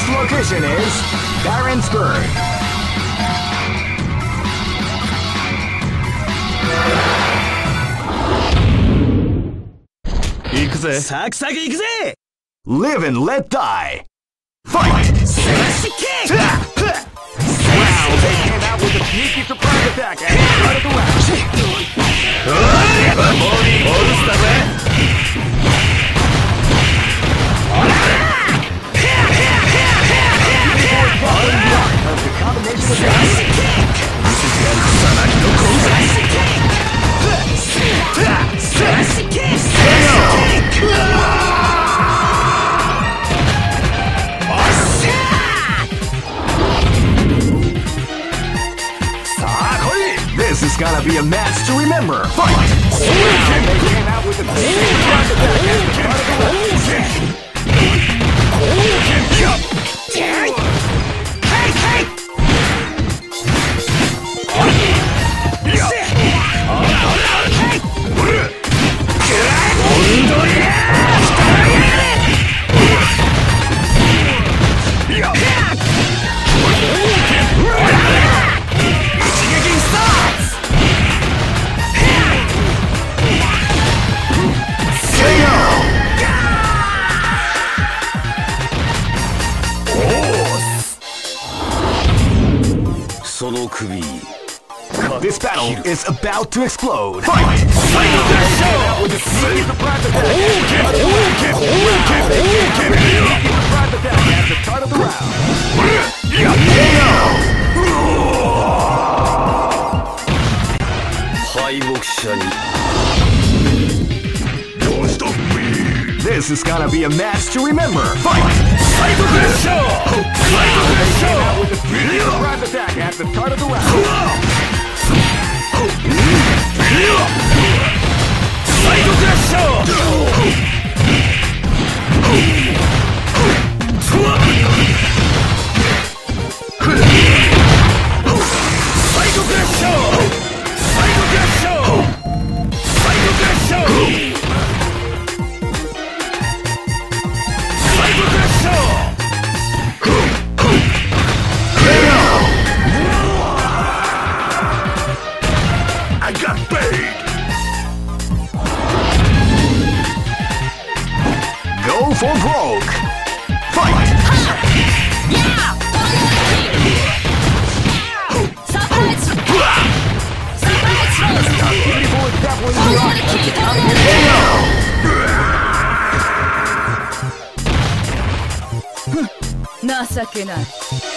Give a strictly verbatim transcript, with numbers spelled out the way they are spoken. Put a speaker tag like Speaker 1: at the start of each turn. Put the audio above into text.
Speaker 1: Next location is Barentsburg.
Speaker 2: 行くぜ。
Speaker 3: サクサク行くぜ。
Speaker 1: Live and let die. Fight!
Speaker 3: Smash kick!
Speaker 1: Wow, they came out with a sneaky surprise attack at the start of the round. The combination of
Speaker 3: Smash kick! Smash kick! Smash kick!
Speaker 1: This is gonna be a match to remember. Fight! Wow, they came out with a sneaky surprise attack at the start of the round.
Speaker 3: Hey, hey!
Speaker 1: This battle is about to explode. Fight! With a sneaky surprise attack at the start of the round. This is gonna be a match to remember. Fight! With a sneaky surprise attack at the start of the round. For broke. Fight!
Speaker 4: Yeah! Surprise! Surprise!
Speaker 1: Beautiful example in the
Speaker 4: 情けない。